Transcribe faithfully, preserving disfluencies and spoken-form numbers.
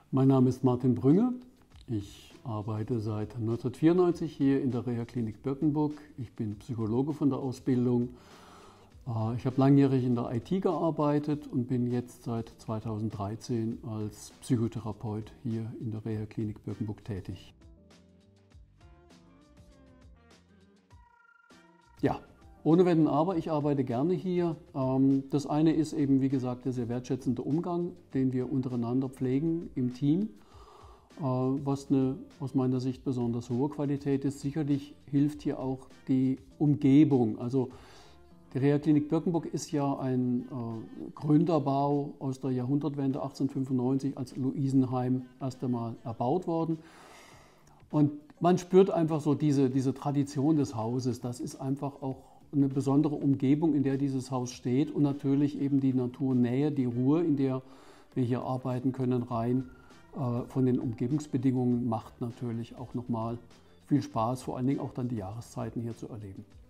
Mein Name ist Martin Brünge. Ich arbeite seit neunzehnhundertvierundneunzig hier in der Reha-Klinik Birkenburg. Ich bin Psychologe von der Ausbildung. Ich habe langjährig in der I T gearbeitet und bin jetzt seit zweitausenddreizehn als Psychotherapeut hier in der Reha-Klinik Birkenburg tätig. Ja, ohne Wenn und Aber, ich arbeite gerne hier. Das eine ist eben, wie gesagt, der sehr wertschätzende Umgang, den wir untereinander pflegen im Team, was eine aus meiner Sicht besonders hohe Qualität ist. Sicherlich hilft hier auch die Umgebung. Also die Reha-Klinik Birkenburg ist ja ein äh, Gründerbau aus der Jahrhundertwende achtzehnhundertfünfundneunzig als Luisenheim erst einmal erbaut worden. Und man spürt einfach so diese, diese Tradition des Hauses. Das ist einfach auch eine besondere Umgebung, in der dieses Haus steht, und natürlich eben die Naturnähe, die Ruhe, in der wir hier arbeiten können, rein äh, von den Umgebungsbedingungen, macht natürlich auch nochmal viel Spaß, vor allen Dingen auch dann die Jahreszeiten hier zu erleben.